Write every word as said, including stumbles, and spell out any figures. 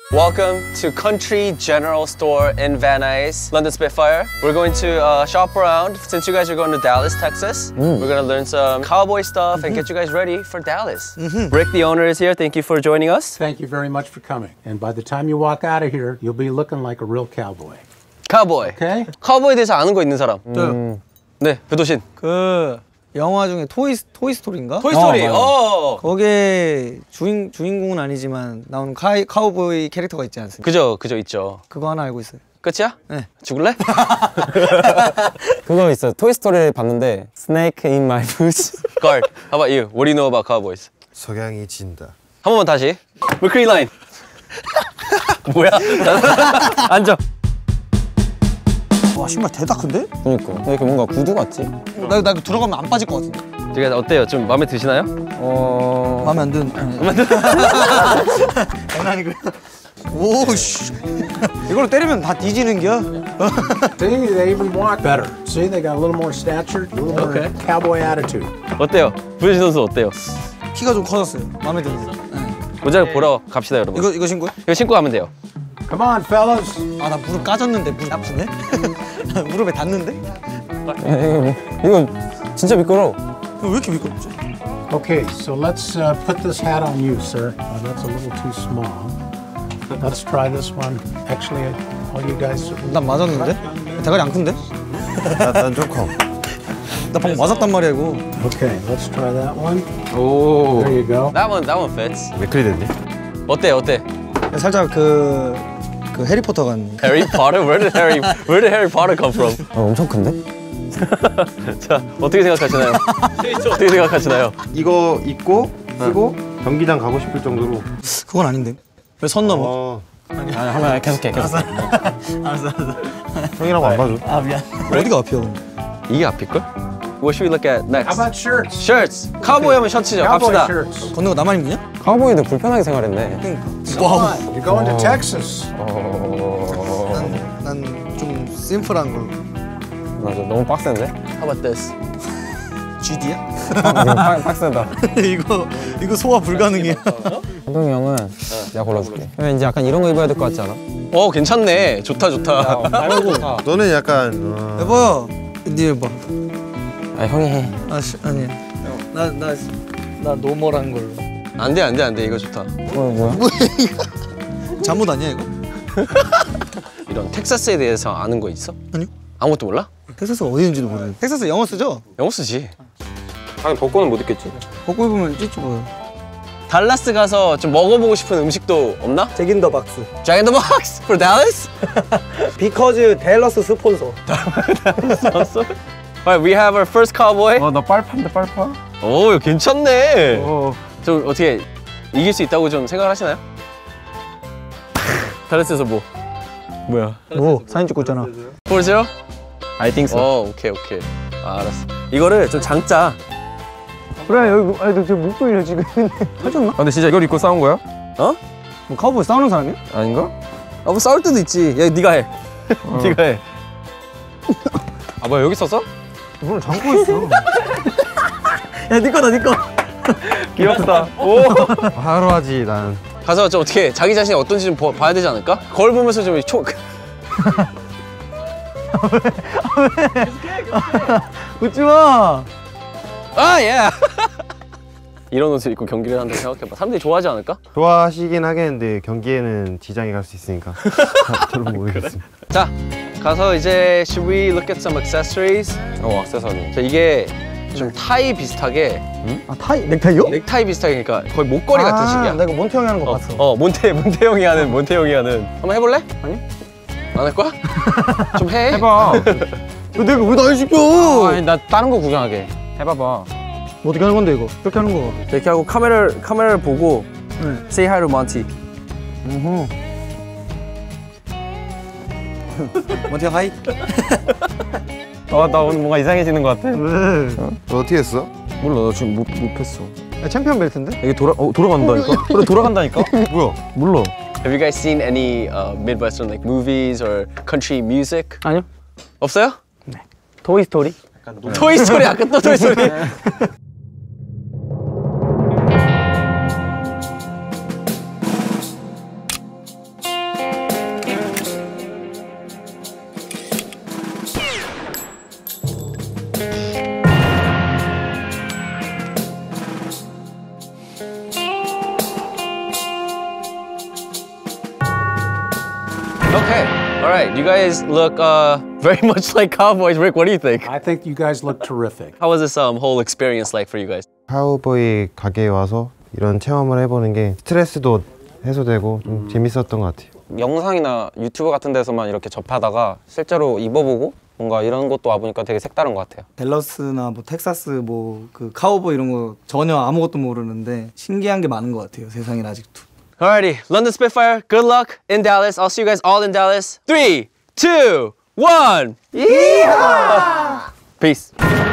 Welcome to Country General Store in Van Nuys, London Spitfire. We're going to uh, shop around since you guys are going to Dallas, Texas. Mm. We're going to learn some cowboy stuff mm-hmm. and get you guys ready for Dallas. Mm-hmm. Rick, the owner, is here. Thank you for joining us. Thank you very much for coming. And by the time you walk out of here, you'll be looking like a real cowboy. Cowboy. Okay? 카우보이에 대해서 아는 거 있는 사람? 저요. 네, 배도신. 그 영화 중에 토이 토이 스토리인가? 토이 스토리. 어. 어. 거기에 주인 주인공은 아니지만 나오는 카이, 카우보이 캐릭터가 있지 않습니까? 그죠, 그죠 있죠. 그거 하나 알고 있어요. 끝이야? 네. 죽을래? 그거 있어요. 토이 스토리를 봤는데 Snake in my boots. Guard. How about you? What do you know about cowboys? 석양이 진다. 한 번만 다시. McCree line. 뭐야? 앉아. 와 신발 대다 큰데? 그니까 왜 이렇게 뭔가 구두 같지? 나, 나 들어가면 안 빠질 것 같은데. 되게 어때요? 좀 마음에 드시나요? 어... 마음에 안 드는. 마음에 안 드는. 장난이고요. 오씨. 이걸로 때리면 다 뒤지는겨. See, they even walk better. See, they got a little more stature, a little more Okay. cowboy attitude. 어때요? 부효신 선수 어때요? 키가 좀 커졌어요. 마음에 드는데. 네. 모자 보러 갑시다 여러분. 이거 이거 신고요? 이거 신고 가면 돼요. Come on, fellas. 아 나 무릎 까졌는데 무릎 아프네? 무릎에 닿는데? 이거, 이거 진짜 미끄러워. 왜 이렇게 미끄럽지? Okay, so let's uh, put this hat on you, sir. Uh, that's a little too small. Let's try this one. Actually, all you guys. 난 맞았는데? 대가리 안 큰데? 난 좀 커. 나 방금 맞았단 말이야 이거. Okay, let's try that one. 오. There you go. That one, that one fits. 맥클이 됐네. 어때, 어때? 살짝 그, 그 해리포터 같네. Harry Potter? Where did Harry, where did Harry Potter come from? 어, 엄청 큰데? 자, 어떻게 생각하시나요? 어떻게 생각하시나요? 이거 입고 쓰고 경기장 가고 싶을 정도로. 그건 아닌데. 왜 선 넘어? 어. 아니, 한번 계속해, 계속해. 알았어 알았어. 형이라고 안 봐줘. 아 미안. 어디가 앞이야 근데? 이게 앞일걸? What should we look at next? How about shirts? Shirts! 카우보이 하면 셔츠죠. Cowboy 갑시다. shirts. 걷는 거 나만 입냐? 카우보이도 불편하게 생활했네. 그러니까. Come on, you're going to Texas. 난좀 심플한 걸로. 맞아, 너무 빡센데? How about this? 지디야? 이거 빡- 빡세다. 이거 이거 소화 불가능이야. 한동이 형은 내가 골라줄게. 그러면 이제 약간 이런 거 입어야 될 것 같지 않아? 어, 괜찮네. 좋다, 좋다. 말고 다. 너는 약간 어... 여보요. 네 해봐. 아, 형이 해. 아 씨, 아니야. 나나나 노멀한 걸로. 안 돼, 안 돼, 안 돼. 이거 좋다. 어, 뭐야? 잠옷 아니야 이거? 이런 텍사스에 대해서 아는 거 있어? 아니요. 아무것도 몰라? 텍사스가 어디 있는지도 모르겠네. 텍사스 영어 쓰죠? 영어 쓰지. 아니, 벗고는 못 입겠지. 벗고 입으면 찌찌 보여. 달라스 가서 좀 먹어보고 싶은 음식도 없나? 잭인 더 박스. Jack in the Box for Dallas? 비커즈 댈러스 스폰서. Alright, we have our first cowboy. 어, 나 빨판데, 빨판? 오, 괜찮네. 어. 좀 어떻게 이길 수 있다고 좀 생각을 하시나요? 달라스에서 뭐? 뭐야? 뭐 사진 찍고 있잖아. four zero? I think so. 어, 오케이, 오케이. 아, 알았어. 이거를 좀 장자. 그래 여기 아니 너 지금 목 돌려 지금. 하셨나? 아, 근데 진짜 이걸 입고 싸운 거야? 어? 뭐 카우보이 싸우는 사람이야? 아닌가? 아, 뭐 싸울 때도 있지. 야, 네가 해. 어. 네가 해. 아, 뭐야, 여기 있었어? 이걸 잠고 있어. 야, 네 거다, 네 거. 귀엽다. 오. 하루 하지 난. 가서 좀 어떻게 자기 자신이 어떤지 좀 보, 봐야 되지 않을까? 거울 보면서 좀 초. 웃지 마. 아, 예. 이런 옷을 입고 경기를 한다고 생각해봐. 사람들이 좋아하지 않을까? 좋아하시긴 하겠는데 경기에는 지장이 갈 수 있으니까. 저는 모르겠습니다. 자, 가서 이제 should we look at some accessories? 어, 액세서리. 자, 이게 좀 타이 비슷하게 아, 타이? 넥타이요? 넥타이 비슷하게 그러니까 거의 목걸이 같은 식이야. 나 이거 몬테 형이 하는 거 어, 봤어. 어, 몬테 몬테 형이 하는 몬테 형이 하는. 한번 해볼래? 아니. 안 할 거야? 좀 해. 해봐. 내가 왜 날 시켜? 아니, 나 다른 거 구경하게. 해봐봐. 뭐 어떻게 하는 건데 이거? 이렇게 하는 거. 이렇게 하고 카메라를 카메라를 보고 네. say hi to Monty. 음. 몬테 형 하이. 아, 나 오늘 뭔가 이상해지는 것 같아. 왜? 너 어떻게 했어? 몰라, 나 지금 못, 못 했어. 야, 챔피언 벨트인데? 이게 돌아, 어, 돌아간다니까? 그래, 돌아간다니까? 뭐야? 몰라. Have you guys seen any uh, Midwestern like movies or country music? 아니요. 없어요? 토이 스토리. 토이 스토리 아까 또 토이 스토리. Okay. All right. You guys look uh, very much like cowboys. Rick, what do you think? I think you guys look terrific. How was this um, whole experience like for you guys? 카우보이 가게에 와서 이런 체험을 해보는 게 스트레스도 해소되고 좀 재밌었던 것 같아요. 영상이나 유튜브 같은 데서만 이렇게 접하다가 실제로 입어보고 뭔가 이런 것도 와보니까 되게 색다른 것 같아요. 댈러스나 뭐 텍사스 뭐 그 카우보이 이런 거 전혀 아무것도 모르는데 신기한 게 많은 것 같아요. 세상에 아직도. Alrighty, London Spitfire, good luck in Dallas. I'll see you guys all in Dallas. Three, two, one. Yeehaw! Peace.